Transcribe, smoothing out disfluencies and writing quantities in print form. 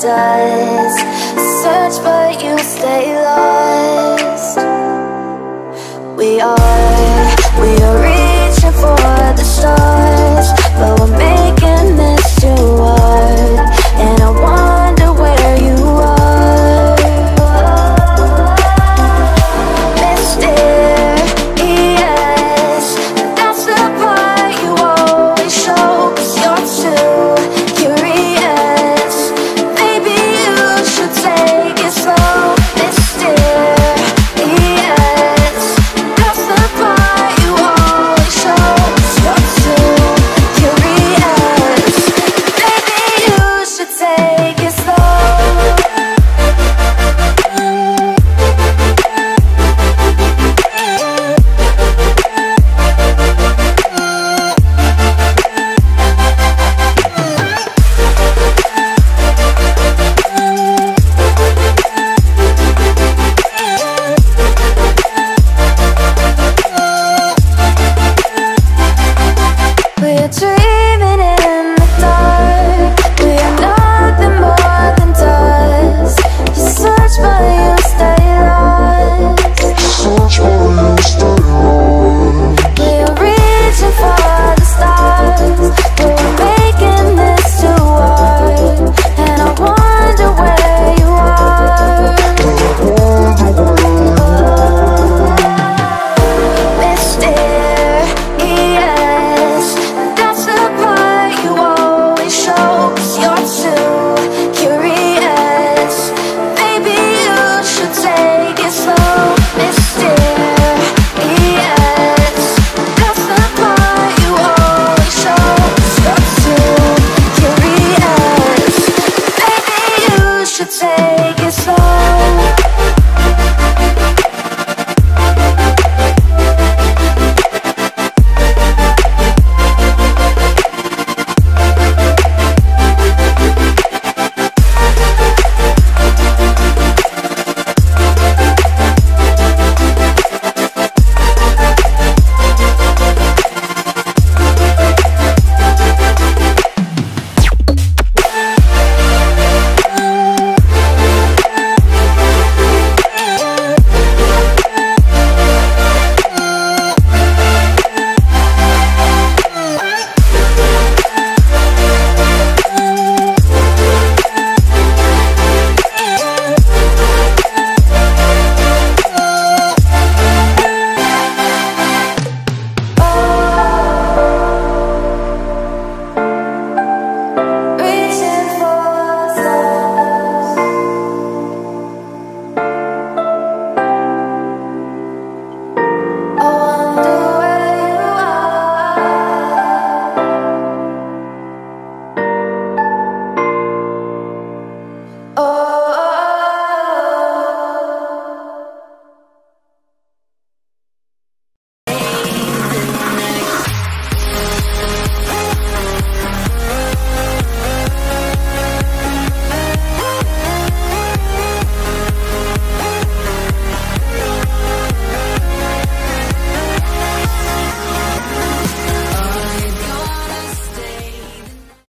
does. Search but you stay lost. We are reaching for the stars, but we're making this too hard. And I wonder where you are. Mysterious, that's the part you always show. 'Cause you're too curious. Maybe you should take it slow. Mysterious, that's the part you always show. 'Cause you're too curious. Maybe you should take it slow. We're dreaming in the dark. We are nothing more than dust. You search but you stay lost. We are reaching for the stars, but we're making this too hard. And I wonder where you are. Mysterious, that's the part you always show. 'Cause you're too curious. Maybe you should take it slow. Mysterious, that's the part you always show. 'Cause you're too curious. Maybe you should take it slow.